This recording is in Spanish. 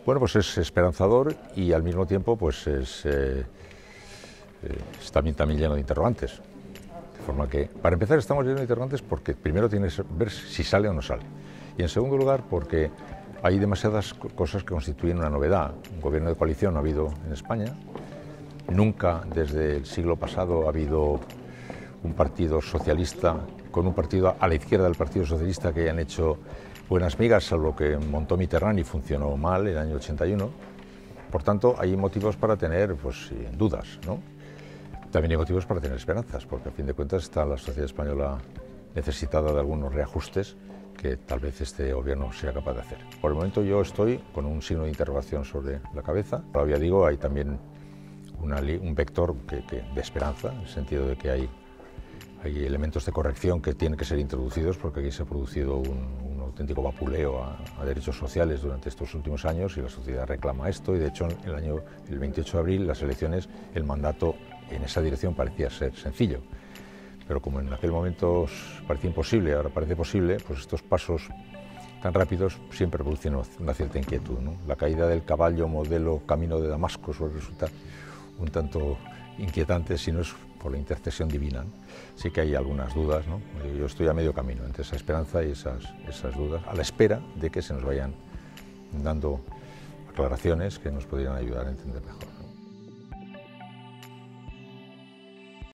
Bueno, pues es esperanzador y al mismo tiempo pues es también lleno de interrogantes. De forma que, para empezar, estamos llenos de interrogantes porque primero tienes que ver si sale o no sale. Y en segundo lugar, porque hay demasiadas cosas que constituyen una novedad. Un gobierno de coalición no ha habido en España. Nunca desde el siglo pasado ha habido un partido socialista con un partido a la izquierda del Partido Socialista que hayan hecho buenas migas, salvo que montó Mitterrand y funcionó mal en el año 81. Por tanto, hay motivos para tener dudas, ¿no? También hay motivos para tener esperanzas, porque a fin de cuentas está la sociedad española necesitada de algunos reajustes que tal vez este gobierno sea capaz de hacer. Por el momento yo estoy con un signo de interrogación sobre la cabeza. Todavía digo, hay también un vector de esperanza, en el sentido de que hay elementos de corrección que tienen que ser introducidos, porque aquí se ha producido un auténtico vapuleo a derechos sociales durante estos últimos años y la sociedad reclama esto, y de hecho el 28 de abril, las elecciones, el mandato en esa dirección parecía ser sencillo. Pero como en aquel momento parecía imposible, ahora parece posible, pues estos pasos tan rápidos siempre producen una cierta inquietud, ¿no? La caída del caballo modelo Camino de Damasco suele resultar un tanto inquietante si no es por la intercesión divina, ¿no? Sí que hay algunas dudas, ¿no? Yo estoy a medio camino entre esa esperanza y esas dudas, a la espera de que se nos vayan dando aclaraciones que nos podrían ayudar a entender mejor.